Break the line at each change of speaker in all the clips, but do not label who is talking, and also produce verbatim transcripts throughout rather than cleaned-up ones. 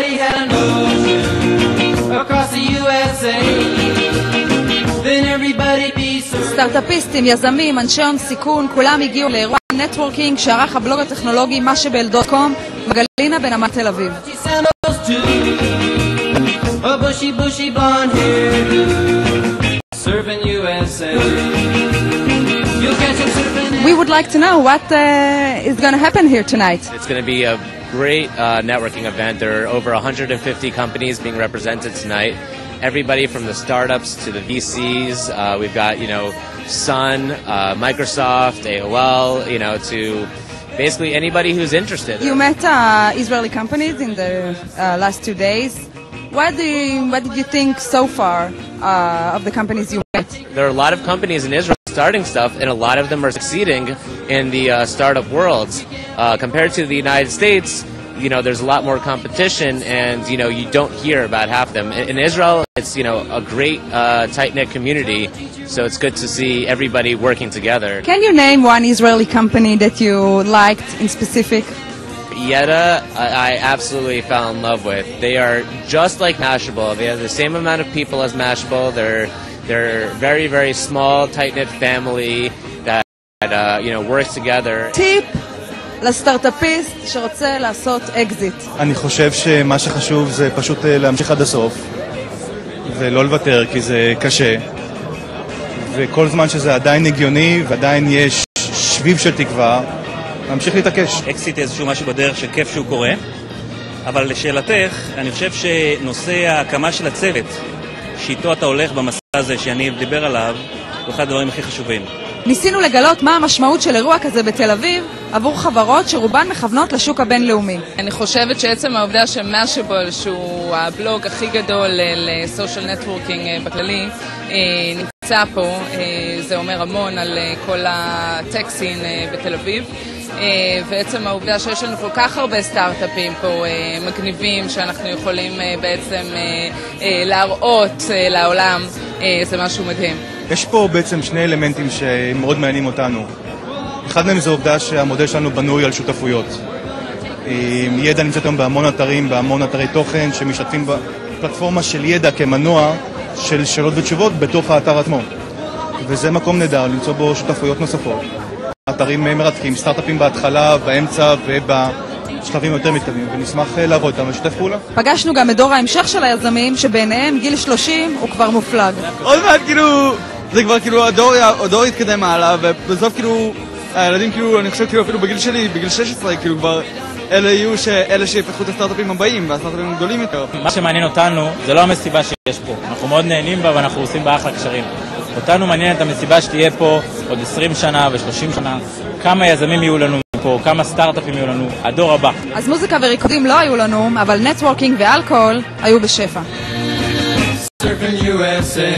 everybody had an ocean across the U S A, then everybody be so...
סטארט-אפיסטים, יזמים, אנשי הון סיכון, כולם הגיעו לאירוע נטוורקינג שערך הבלוג הטכנולוגי משבל דוט קום בגלינה בנמל תל אביב.
A bushy, bushy blonde hairdo, surfing U S A. You'll catch him surfing.
We would like to know what uh, is going to happen here tonight.
It's going to be a great uh, networking event. There are over one hundred fifty companies being represented tonight. Everybody from the startups to the V Cs. Uh, we've got, you know, Sun, uh, Microsoft, A O L, you know, to basically anybody who's interested.
You met uh, Israeli companies in the uh, last two days. What, do you, what did you think so far uh, of the companies you met?
There are a lot of companies in Israel starting stuff, and a lot of them are succeeding in the uh, startup world. Uh, compared to the United States, you know, there's a lot more competition, and, you know, you don't hear about half of them. In, in Israel, it's, you know, a great uh, tight-knit community, so it's good to see everybody working together.
Can you name one Israeli company that you liked in specific?
Yeda, I, I absolutely fell in love with. They are just like Mashable. They have the same amount of people as Mashable. They're they're very very small, tight-knit family that uh, you know works together.
טיפ לסטארט-אפיסט שרוצה לעשות אקזיט.
אני חושב שמה שחשוב זה פשוט להמשיך עד הסוף ולא לוותר כי זה קשה. וכל זמן שזה עדיין הגיוני ועדיין יש שביב של תקווה, נמשיך להתעקש.
אקזיט איזשהו משהו בדרך שכיף שהוא קורה, אבל לשאלתך, אני חושב שנושא ההקמה של הצוות, שאיתו אתה הולך במסע הזה שאני דיבר עליו, הוא אחד הדברים הכי חשובים.
ניסינו לגלות מה המשמעות של אירוע כזה בתל אביב עבור חברות שרובן מכוונות לשוק הבינלאומי.
אני חושבת שעצם העובדה שמאשבל, שהוא הבלוג הכי גדול לסושיאל נטוורקינג בכללי, נמצא פה, זה אומר המון על כל הטקסין בתל אביב. ועצם העובדה שיש לנו כל כך הרבה סטארט-אפים פה מגניבים שאנחנו יכולים בעצם להראות לעולם, זה משהו מדהים.
יש פה בעצם שני אלמנטים שמאוד מעניינים אותנו. אחד מהם זה העובדה שהמודל שלנו בנוי על שותפויות. ידע נמצאת היום בהמון אתרים, בהמון אתרי תוכן שמשתתפים בפלטפורמה של ידע כמנוע של שאלות ותשובות בתוך האתר עצמו. וזה מקום נהדר למצוא בו שותפויות נוספות. אתרים מרתקים, סטארט-אפים בהתחלה, באמצע ובשלבים יותר מתקדמים, ונשמח לעבוד איתם ולשתף פעולה.
פגשנו גם את דור ההמשך של היזמים, שביניהם גיל שלושים הוא כבר מופלג.
עוד מעט כאילו, זה כבר כאילו הדור התקדם מעלה, ובסוף כאילו, הילדים כאילו, אני חושב כאילו אפילו בגיל שלי, בגיל שש עשרה, כאילו כבר אלה יהיו אלה שיפתחו את הסטארט-אפים הבאים, והסטארט-אפים הגדולים יותר.
מה שמעניין אותנו, זה לא המסיבה שיש פה. אנחנו מאוד נהנים בה ואנחנו עושים בה אחלה קשרים. אותנו מעניין את המסיבה שתהיה פה עוד עשרים שנה ו-שלושים שנה, כמה יזמים יהיו לנו פה, כמה סטארט-אפים יהיו לנו, הדור הבא.
אז מוזיקה וריקודים לא היו לנו, אבל נטוורקינג ואלכוהול היו בשפע.
Surfing U S A.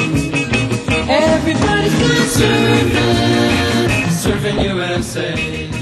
Everybody's gonna surf. Surfing U S A.